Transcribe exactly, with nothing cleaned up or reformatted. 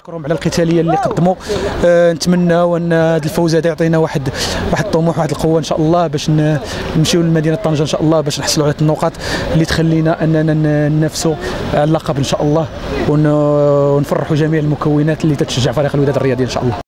كنشكرهم على القتاليه اللي قدموا. أه نتمنى ان هذا الفوز هذا يعطينا واحد واحد الطموح واحد القوه ان شاء الله باش نمشيو لمدينه طنجه ان شاء الله باش نحصلوا على النقاط اللي تخلينا اننا ننافسوا على اللقب ان شاء الله ونفرحوا جميع المكونات اللي تتشجع فريق الوداد الرياضي ان شاء الله.